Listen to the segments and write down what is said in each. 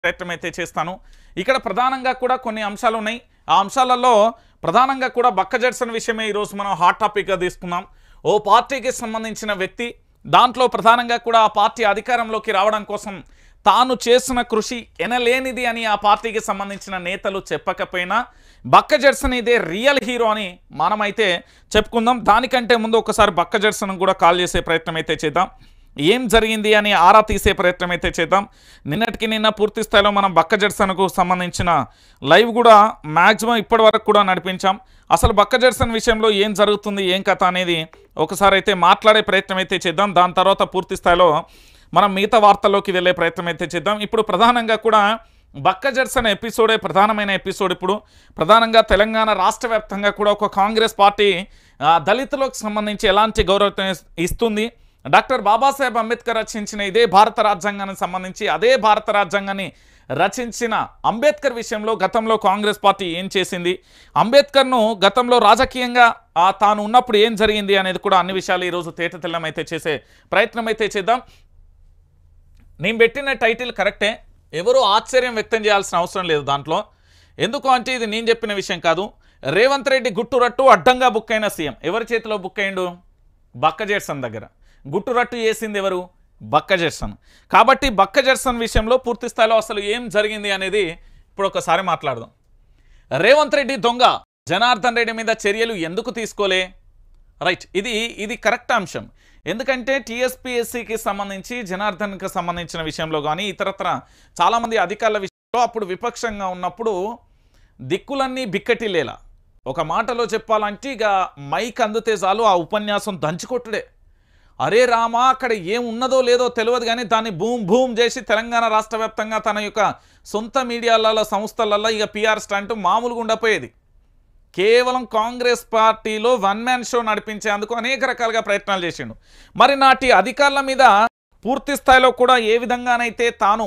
ప్రయత్నం అయితే చేస్తాను. ఇక్కడ ప్రధానంగా కూడా కొన్ని అంశాలు ఉన్నాయి. ఆ అంశాలలో ప్రధానంగా కూడా బక్క జడ్సన్ విషయమే ఈరోజు మనం హాట్ టాపిక్గా తీసుకున్నాం. ఓ పార్టీకి సంబంధించిన వ్యక్తి, దాంట్లో ప్రధానంగా కూడా ఆ పార్టీ అధికారంలోకి రావడం కోసం తాను చేసిన కృషి ఎనలేనిది అని ఆ పార్టీకి సంబంధించిన నేతలు చెప్పకపోయినా బక్క జడ్సన్ ఇదే రియల్ హీరో అని మనమైతే చెప్పుకుందాం. దానికంటే ముందు ఒకసారి బక్క జడ్సన్ కూడా కాల్ చేసే ప్రయత్నం అయితే చేద్దాం. ఏం జరిగింది అని ఆరా తీసే ప్రయత్నం అయితే చేద్దాం. నిన్నటికి నిన్న పూర్తి స్థాయిలో మనం బక్క జడ్సన్కు సంబంధించిన లైవ్ కూడా మ్యాక్సిమం ఇప్పటి వరకు కూడా నడిపించాం. అసలు బక్క జడ్సన్ విషయంలో ఏం జరుగుతుంది, ఏం కథ అనేది ఒకసారి అయితే మాట్లాడే ప్రయత్నం అయితే చేద్దాం. దాని తర్వాత పూర్తి స్థాయిలో మనం మిగతా వార్తల్లోకి వెళ్ళే ప్రయత్నం అయితే చేద్దాం. ఇప్పుడు ప్రధానంగా కూడా బక్క జడ్సన్ ఎపిసోడే ప్రధానమైన ఎపిసోడ్. ఇప్పుడు ప్రధానంగా తెలంగాణ రాష్ట్ర వ్యాప్తంగా కూడా ఒక కాంగ్రెస్ పార్టీ దళితులకు సంబంధించి ఎలాంటి గౌరవం ఇస్తుంది, డాక్టర్ బాబాసాహెబ్ అంబేద్కర్ రచించిన ఇదే భారత రాజ్యాంగానికి సంబంధించి అదే భారత రాజ్యాంగాన్ని రచించిన అంబేద్కర్ విషయంలో గతంలో కాంగ్రెస్ పార్టీ ఏం చేసింది, అంబేద్కర్ను గతంలో రాజకీయంగా తాను ఉన్నప్పుడు ఏం జరిగింది అనేది కూడా అన్ని విషయాలు ఈరోజు తేటతెల్లం అయితే చేసే ప్రయత్నం అయితే చేద్దాం. నేను పెట్టిన టైటిల్ కరెక్టే, ఎవరూ ఆశ్చర్యం వ్యక్తం చేయాల్సిన అవసరం లేదు దాంట్లో. ఎందుకు అంటే ఇది నేను చెప్పిన విషయం కాదు. రేవంత్ రెడ్డి గుట్టురట్టు అడ్డంగా బుక్ అయిన సీఎం. ఎవరి చేతిలో బుక్ అయ్యిండు? బక్క జడ్సన్ దగ్గర. గుట్టురట్టు చేసింది ఎవరు? బక్క జడ్సన్. కాబట్టి బక్క జడ్సన్ విషయంలో పూర్తి స్థాయిలో అసలు ఏం జరిగింది అనేది ఇప్పుడు ఒకసారి మాట్లాడదాం. రేవంత్ రెడ్డి దొంగ, జనార్దన్ రెడ్డి మీద చర్యలు ఎందుకు తీసుకోలే? రైట్, ఇది కరెక్ట్ అంశం. ఎందుకంటే టీఎస్పీఎస్సీకి సంబంధించి జనార్దన్కి సంబంధించిన విషయంలో కానీ ఇతరత్ర చాలామంది అధికారుల విషయంలో అప్పుడు విపక్షంగా ఉన్నప్పుడు దిక్కులన్నీ బిక్కటిల్లేలా. ఒక మాటలో చెప్పాలంటే ఇక మైక్ అందితే చాలు ఆ ఉపన్యాసం దంచుకొట్టుడే. అరే రామా, అక్కడ ఏం ఉన్నదో లేదో తెలియదు కానీ దాన్ని భూమ్ భూమ్ చేసి తెలంగాణ రాష్ట్ర వ్యాప్తంగా తన యొక్క సొంత మీడియాలలో సంస్థలలో ఇక పిఆర్ స్టంట్ మామూలుగా ఉండపోయేది. కేవలం కాంగ్రెస్ పార్టీలో వన్ మ్యాన్ షో నడిపించేందుకు అనేక రకాలుగా ప్రయత్నాలు చేసిండు. మరి నాటి అధికారుల మీద పూర్తి స్థాయిలో కూడా ఏ విధంగానైతే తాను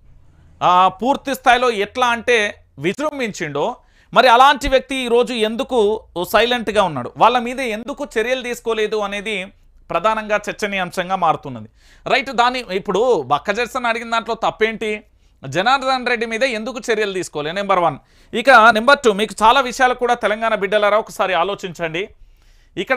పూర్తి స్థాయిలో ఎట్లా అంటే విజృంభించిండో, మరి అలాంటి వ్యక్తి ఈరోజు ఎందుకు సైలెంట్గా ఉన్నాడు, వాళ్ళ మీద ఎందుకు చర్యలు తీసుకోలేదు అనేది ప్రధానంగా చర్చనీయాంశంగా మారుతున్నది. రైట్, దాన్ని ఇప్పుడు బక్క జడ్సన్ అడిగిన దాంట్లో తప్పేంటి? జనార్దన్ రెడ్డి మీద ఎందుకు చర్యలు తీసుకోలే? నెంబర్ 1. ఇక నెంబర్ 2, మీకు చాలా విషయాలు కూడా తెలంగాణ బిడ్డలారా ఒకసారి ఆలోచించండి. ఇక్కడ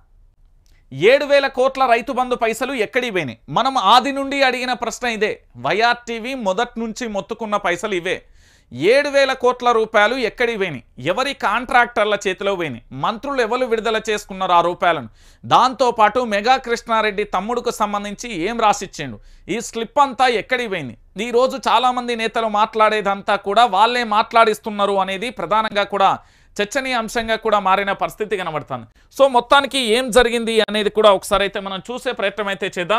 7,000 కోట్ల రైతు బంధు పైసలు ఎక్కడికి పోయినాయి? మనం ఆది నుండి అడిగిన ప్రశ్న ఇదే. వైఆర్టీవీ మొదటి నుంచి మొత్తుకున్న పైసలు ఇవే. 7,000 కోట్ల రూపాయలు ఎక్కడికి పోయినాయి? ఎవరి కాంట్రాక్టర్ల చేతిలో పోయినాయి? మంత్రులు ఎవరు విడుదల చేసుకున్నారు ఆ రూపాయలను? దాంతోపాటు మెగా కృష్ణారెడ్డి తమ్ముడుకు సంబంధించి ఏం రాసిచ్చిండు? ఈ స్లిప్ అంతా ఎక్కడికి పోయింది? ఈరోజు చాలామంది నేతలు మాట్లాడేదంతా కూడా వాళ్ళే మాట్లాడిస్తున్నారు అనేది ప్రధానంగా కూడా చర్చనీయాంశంగా కూడా మారిన పరిస్థితి కనబడుతుంది. సో మొత్తానికి ఏం జరిగింది అనేది కూడా ఒకసారి అయితే మనం చూసే ప్రయత్నం అయితే చేద్దాం.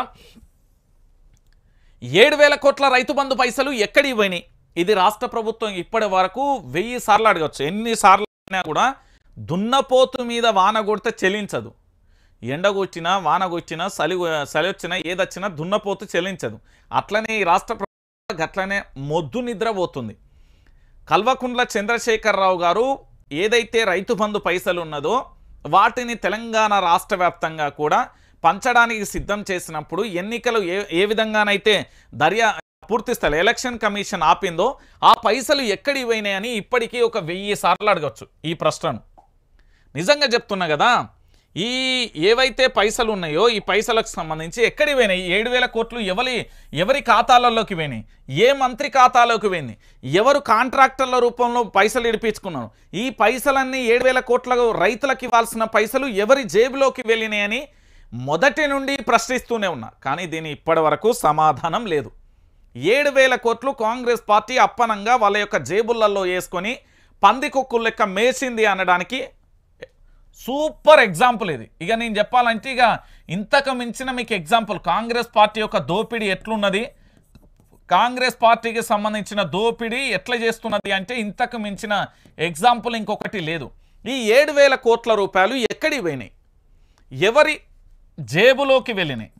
7,000 కోట్ల రైతు బంధు పైసలు ఎక్కడికి పోయినాయి? ఇది రాష్ట్ర ప్రభుత్వం ఇప్పటి వరకు 1000 సార్లు అడగచ్చు. ఎన్నిసార్లు అయినా కూడా దున్నపోతు మీద వాన కొడితే చెల్లించదు. ఎండగొచ్చినా వానగొచ్చినా చలి వచ్చినా ఏదొచ్చినా దున్నపోతు చెల్లించదు. అట్లనే ఈ రాష్ట్ర ప్రభుత్వం అట్లనే మొద్దు నిద్రపోతుంది. కల్వకుంట్ల చంద్రశేఖరరావు గారు ఏదైతే రైతు బంధు పైసలు ఉన్నదో వాటిని తెలంగాణ రాష్ట్ర వ్యాప్తంగా కూడా పంచడానికి సిద్ధం చేసినప్పుడు ఎన్నికలు ఏ విధంగానైతే పూర్తి స్థాయి ఎలక్షన్ కమిషన్ ఆపిందో ఆ పైసలు ఎక్కడికి పోయినాయని ఇప్పటికీ ఒక 1000 సార్లు అడగచ్చు ఈ ప్రశ్నను. నిజంగా చెప్తున్నా కదా, ఈ ఏవైతే పైసలు ఉన్నాయో ఈ పైసలకు సంబంధించి ఎక్కడికి పోయినాయి? 7,000 కోట్లు ఎవరి ఖాతాలలోకి పోయినాయి? ఏ మంత్రి ఖాతాలోకి పోయింది? ఎవరు కాంట్రాక్టర్ల రూపంలో పైసలు ఇడిపించుకున్నారు? ఈ పైసలన్నీ 7,000 కోట్ల రైతులకు ఇవ్వాల్సిన పైసలు ఎవరి జేబులోకి వెళ్ళినాయని మొదటి నుండి ప్రశ్నిస్తూనే ఉన్నా, కానీ దీని ఇప్పటి వరకు సమాధానం లేదు. 7,000 కోట్లు కాంగ్రెస్ పార్టీ అప్పనంగా వాళ్ళ యొక్క జేబులలో వేసుకొని పందికొక్కులు లెక్క మేసింది అనడానికి సూపర్ ఎగ్జాంపుల్ ఇది. ఇక నేను చెప్పాలంటే ఇక ఇంతకు మించిన మీకు ఎగ్జాంపుల్ కాంగ్రెస్ పార్టీ యొక్క దోపిడీ ఎట్లున్నది, కాంగ్రెస్ పార్టీకి సంబంధించిన దోపిడీ ఎట్లా చేస్తున్నది అంటే ఇంతకు మించిన ఎగ్జాంపుల్ ఇంకొకటి లేదు. ఈ 7,000 కోట్ల రూపాయలు ఎక్కడికి పోయినాయి? ఎవరి జేబులోకి వెళ్ళినాయి?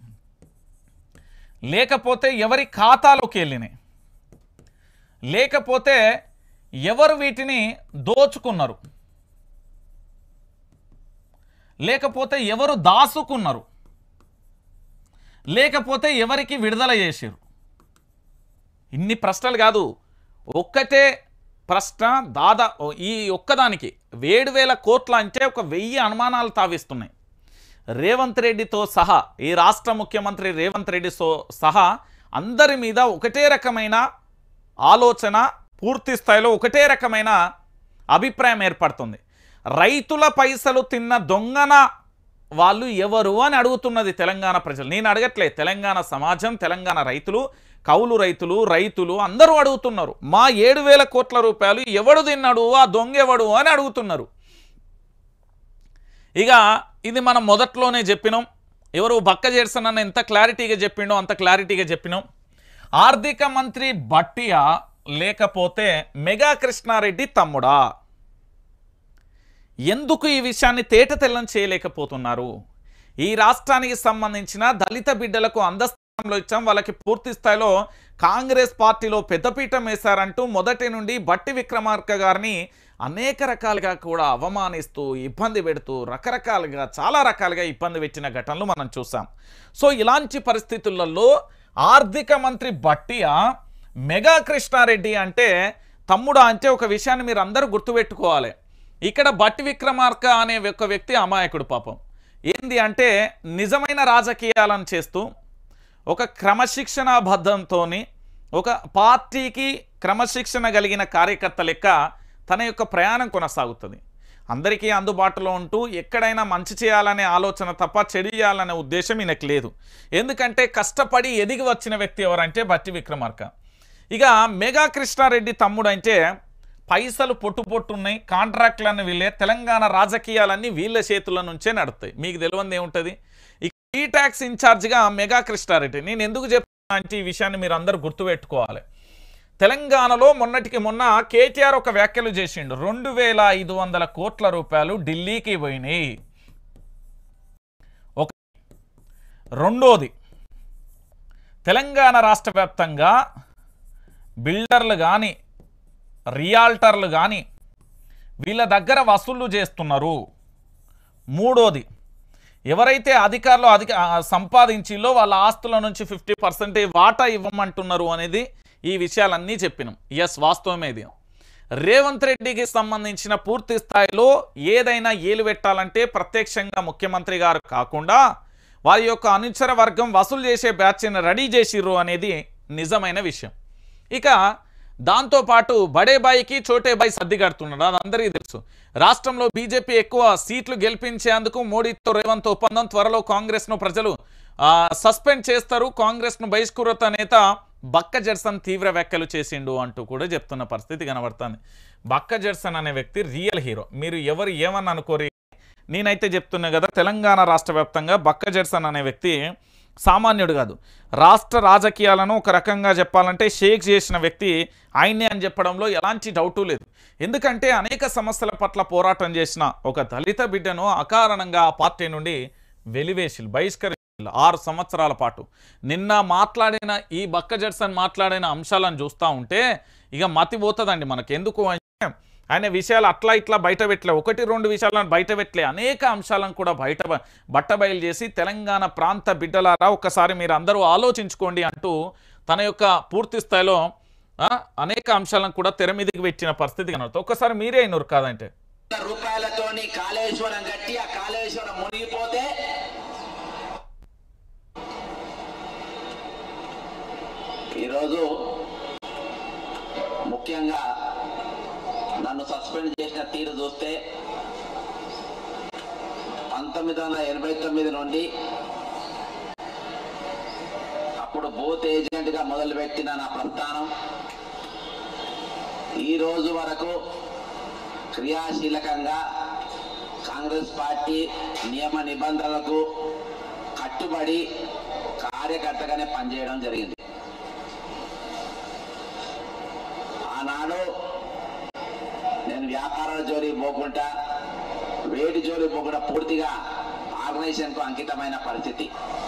లేకపోతే ఎవరి ఖాతాలోకి వెళ్ళినాయి? లేకపోతే ఎవరు వీటిని దోచుకున్నారు? లేకపోతే ఎవరు దాసుకున్నారు? లేకపోతే ఎవరికి విడుదల చేశారు? ఇన్ని ప్రశ్నలు కాదు, ఒక్కటే ప్రశ్న ఈ ఒక్కదానికి 7,000 కోట్ల అంటే ఒక 1000 అనుమానాలు తావిస్తున్నాయి. రేవంత్ రెడ్డితో సహా ఈ రాష్ట్ర ముఖ్యమంత్రి రేవంత్ రెడ్డితో సహా అందరి మీద ఒకటే రకమైన ఆలోచన, పూర్తి స్థాయిలో ఒకటే రకమైన అభిప్రాయం ఏర్పడుతుంది. రైతుల పైసలు తిన్న దొంగన వాళ్ళు ఎవరు అని అడుగుతున్నది తెలంగాణ ప్రజలు. నేను అడగట్లే, తెలంగాణ సమాజం, తెలంగాణ రైతులు, కౌలు రైతులు అందరూ అడుగుతున్నారు. మా 7,000 కోట్ల రూపాయలు ఎవడు తిన్నాడు, ఆ దొంగ ఎవడు అని అడుగుతున్నారు. ఇక ఇది మనం మొదట్లోనే చెప్పినాం. ఎవరు బక్క జెర్సన్ అన్న ఎంత క్లారిటీగా చెప్పిండో అంత క్లారిటీగా చెప్పినాం. ఆర్థిక మంత్రి బట్టియా లేకపోతే మెగా కృష్ణారెడ్డి తమ్ముడా? ఎందుకు ఈ విషయాన్ని తేటతెల్లం చేయలేకపోతున్నారు? ఈ రాష్ట్రానికి సంబంధించిన దళిత బిడ్డలకు అందస్థానంలో ఇచ్చాం, వాళ్ళకి పూర్తి స్థాయిలో కాంగ్రెస్ పార్టీలో పెద్దపీఠం వేశారంటూ మొదటి నుండి బట్టి విక్రమార్క గారిని అనేక రకాలుగా కూడా అవమానిస్తూ ఇబ్బంది పెడుతూ రకరకాలుగా చాలా రకాలుగా ఇబ్బంది పెట్టిన ఘటనలు మనం చూసాం. సో ఇలాంటి పరిస్థితులలో ఆర్థిక మంత్రి బట్టియా మెగా కృష్ణారెడ్డి అంటే తమ్ముడా అంటే ఒక విషయాన్ని మీరు అందరూ గుర్తుపెట్టుకోవాలి. ఇక్కడ బట్టి విక్రమార్క అనే ఒక వ్యక్తి అమాయకుడు పాపం. ఏంది అంటే నిజమైన రాజకీయాలను చేస్తూ ఒక క్రమశిక్షణాబద్ధంతో ఒక పార్టీకి క్రమశిక్షణ కలిగిన కార్యకర్త లెక్క తన యొక్క ప్రయాణం కొనసాగుతుంది. అందరికీ అందుబాటులో ఉంటూ ఎక్కడైనా మంచి చేయాలనే ఆలోచన తప్ప చెడు చేయాలనే ఉద్దేశం ఈయనకు లేదు. ఎందుకంటే కష్టపడి ఎదిగి వచ్చిన వ్యక్తి ఎవరంటే బట్టి విక్రమార్క. ఇక మెగా కృష్ణారెడ్డి తమ్ముడు అంటే పైసలు పొట్టున్నాయి, కాంట్రాక్ట్లన్నీ వీళ్ళే, తెలంగాణ రాజకీయాలన్నీ వీళ్ళ చేతుల నుంచే నడుస్తాయి. మీకు తెలియంది ఏముంటుంది? ఈ ఈ ట్యాక్స్ ఇన్ఛార్జిగా మెగా కృష్ణారెడ్డి. నేను ఎందుకు చెప్తున్నా అంటే ఈ విషయాన్ని మీరు అందరూ గుర్తుపెట్టుకోవాలి. తెలంగాణలో మొన్నటికి మొన్న కేటీఆర్ ఒక వ్యాఖ్యలు చేసిండు. 2,500 కోట్ల రూపాయలు ఢిల్లీకి పోయినాయి. ఒక రెండోది, తెలంగాణ రాష్ట్ర వ్యాప్తంగా బిల్డర్లు కానీ రియాల్టర్లు కానీ వీళ్ళ దగ్గర వసూళ్లు చేస్తున్నారు. మూడోది, ఎవరైతే అధికారులు సంపాదించిలో వాళ్ళ ఆస్తుల నుంచి 50% వాటా ఇవ్వమంటున్నారు అనేది ఈ విషయాలన్నీ చెప్పినాం. ఎస్, వాస్తవమే. ఇది రేవంత్ రెడ్డికి సంబంధించిన పూర్తి స్థాయిలో ఏదైనా ఏలు పెట్టాలంటే ప్రత్యక్షంగా ముఖ్యమంత్రి గారు కాకుండా వారి యొక్క అనుచర వర్గం వసూలు చేసే బ్యాచ్ని రెడీ చేసిర్రు అనేది నిజమైన విషయం. ఇక దాంతోపాటు బడే బాయికి చోటే బాయి సర్ది కడుతున్నాడు, అది అందరికీ తెలుసు. రాష్ట్రంలో బీజేపీ ఎక్కువ సీట్లు గెలిపించేందుకు మోడీతో రేవంత్ ఒప్పందం, త్వరలో కాంగ్రెస్ను ప్రజలు సస్పెండ్ చేస్తారు, కాంగ్రెస్ను బహిష్కృత నేత బక్క జెర్సన్ తీవ్ర వ్యాఖ్యలు చేసిండు అంటూ కూడా చెప్తున్న పరిస్థితి కనబడుతుంది. బక్క జెర్సన్ అనే వ్యక్తి రియల్ హీరో. మీరు ఎవరు ఏమని అనుకోరు, నేనైతే చెప్తున్నా కదా, తెలంగాణ రాష్ట్ర వ్యాప్తంగా బక్క జెర్సన్ అనే వ్యక్తి సామాన్యుడు కాదు. రాష్ట్ర రాజకీయాలను ఒక రకంగా చెప్పాలంటే షేక్ చేసిన వ్యక్తి ఆయనే అని చెప్పడంలో ఎలాంటి డౌటు లేదు. ఎందుకంటే అనేక సమస్యల పట్ల పోరాటం చేసిన ఒక దళిత బిడ్డను అకారణంగా ఆ పార్టీ నుండి వెలివేసిలు, బహిష్కరించారు 6 సంవత్సరాల పాటు. నిన్న మాట్లాడిన ఈ బక్క జెర్సన్ మాట్లాడిన అంశాలను చూస్తూ ఉంటే ఇక మతి పోతుందండి మనకు. ఎందుకు అంటే ఆయన విషయాలు అట్లా ఇట్లా బయట పెట్టలే, 1-2 విషయాలను బయట పెట్టలే, అనేక అంశాలను కూడా బట్టబయలు చేసి తెలంగాణ ప్రాంత బిడ్డలారా ఒక్కసారి మీరు అందరూ ఆలోచించుకోండి అంటూ తన యొక్క పూర్తి స్థాయిలో అనేక అంశాలను కూడా తెర మీదకి పెట్టిన పరిస్థితి కనబడుతుంది. ఒక్కసారి మీరే అయినారు కాదంటే రూపాయలతోని కాళేశ్వరం కట్టి ఆ కాళేశ్వరం మునిగిపోతే ఈరోజు ముఖ్యంగా నన్ను సస్పెండ్ చేసిన తీరు చూస్తే 1989 నుండి అప్పుడు బూత్ ఏజెంట్గా మొదలుపెట్టిన నా ప్రస్థానం ఈ రోజు వరకు క్రియాశీలకంగా కాంగ్రెస్ పార్టీ నియమ నిబంధనలకు కట్టుబడి కార్యకర్తగానే పనిచేయడం జరిగింది. ఆనాడు నేను వ్యాపారాల జోలికి పోకుండా వేడి జోలికి పోకుండా పూర్తిగా ఆర్గనైజేషన్కు అంకితమైన పరిస్థితి.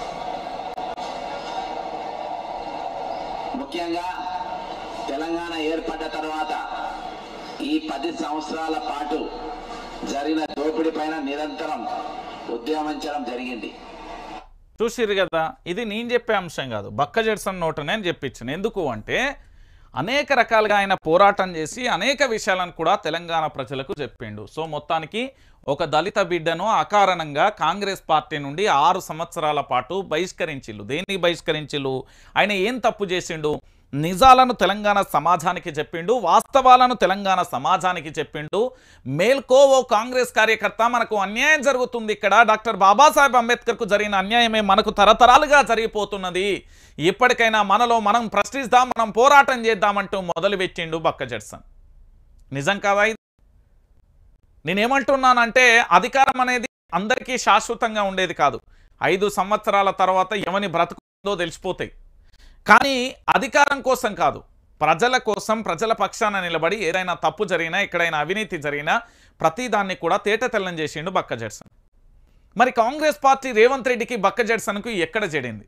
ముఖ్యంగా తెలంగాణ ఏర్పడ్డ తర్వాత ఈ 10 సంవత్సరాల పాటు జరిగిన దోపిడీ పైన నిరంతరం ఉద్యమించడం జరిగింది. చూసిరు కదా, ఇది నేను చెప్పే అంశం కాదు, బక్క జెర్సన్ నోట నేను చెప్పించాను. ఎందుకు అంటే అనేక రకాలుగా ఆయన పోరాటం చేసి అనేక విషయాలను కూడా తెలంగాణ ప్రజలకు చెప్పిండు. సో మొత్తానికి ఒక దళిత బిడ్డను అకారణంగా కాంగ్రెస్ పార్టీ నుండి 6 సంవత్సరాల పాటు బహిష్కరించిల్లు. దేన్ని బహిష్కరించిల్లు? ఆయన ఏం తప్పు చేసిండు? నిజాలను తెలంగాణ సమాజానికి చెప్పిండు, వాస్తవాలను తెలంగాణ సమాజానికి చెప్పిండు. మేల్కో ఓ కాంగ్రెస్ కార్యకర్త, మనకు అన్యాయం జరుగుతుంది, ఇక్కడ డాక్టర్ బాబాసాహెబ్ అంబేద్కర్కు జరిగిన అన్యాయమే మనకు తరతరాలుగా జరిగిపోతున్నది, ఇప్పటికైనా మనలో మనం ప్రశ్నిద్దాం, మనం పోరాటం చేద్దామంటూ మొదలుపెట్టిండు బక్క జడ్సన్. నిజం కాదా? నేనేమంటున్నానంటే అధికారం అనేది అందరికీ శాశ్వతంగా ఉండేది కాదు. 5 సంవత్సరాల తర్వాత ఎవని బ్రతుకుందో తెలిసిపోతాయి. కానీ అధికారం కోసం కాదు, ప్రజల కోసం, ప్రజల పక్షాన నిలబడి ఏదైనా తప్పు జరిగినా, ఎక్కడైనా అవినీతి జరిగినా ప్రతిదాన్ని కూడా తేటతెల్లం చేసిండు బక్క జడ్సన్. మరి కాంగ్రెస్ పార్టీ రేవంత్ రెడ్డికి బక్క జడ్సన్కు ఎక్కడ చెడింది?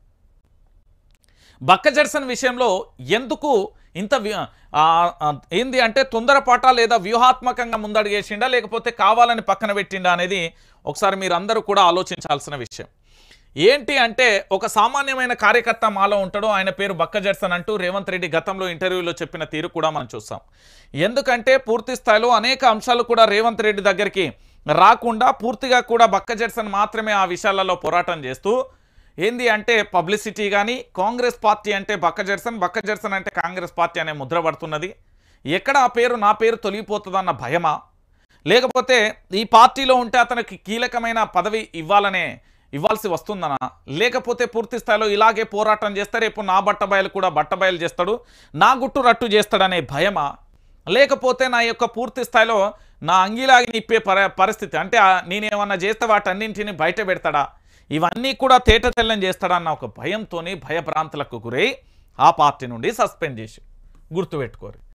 బక్క జడ్సన్ విషయంలో ఎందుకు ఇంత ఏంది అంటే తొందరపాట లేదా వ్యూహాత్మకంగా ముందడుగేసిండా లేకపోతే కావాలని పక్కన పెట్టిండా అనేది ఒకసారి మీరు అందరూ కూడా ఆలోచించాల్సిన విషయం. ఏంటి అంటే ఒక సామాన్యమైన కార్యకర్త మాలో ఉంటాడు, ఆయన పేరు బక్క జడ్సన్ అంటూ రేవంత్ రెడ్డి గతంలో ఇంటర్వ్యూలో చెప్పిన తీరు కూడా మనం చూస్తాం. ఎందుకంటే పూర్తి స్థాయిలో అనేక అంశాలు కూడా రేవంత్ రెడ్డి దగ్గరికి రాకుండా పూర్తిగా కూడా బక్క జడ్సన్ మాత్రమే ఆ విషయాలలో పోరాటం చేస్తూ ఏంది అంటే పబ్లిసిటీ కానీ, కాంగ్రెస్ పార్టీ అంటే బక్క జడ్సన్ అంటే కాంగ్రెస్ పార్టీ అనే ముద్ర పడుతున్నది. ఎక్కడ ఆ పేరు నా పేరు తొలగిపోతుందన్న భయమా, లేకపోతే ఈ పార్టీలో ఉంటే అతనికి కీలకమైన పదవి ఇవ్వాల్సి వస్తుందనా, లేకపోతే పూర్తి స్థాయిలో ఇలాగే పోరాటం చేస్తే రేపు నా బట్టబయలు కూడా బట్టబయలు చేస్తాడు, నా గుట్టు రట్టు చేస్తాడనే భయమా, లేకపోతే నా యొక్క పూర్తి స్థాయిలో నా అంగిలాగి నిప్పే పరిస్థితి అంటే నేనేమన్నా చేస్తే వాటన్నింటినీ బయట పెడతాడా, ఇవన్నీ కూడా తేటతెల్లం చేస్తాడన్న ఒక భయంతోనే భయభ్రాంతులకు గురై ఆ పార్టీ నుండి సస్పెండ్ చేసి గుర్తుపెట్టుకోరు.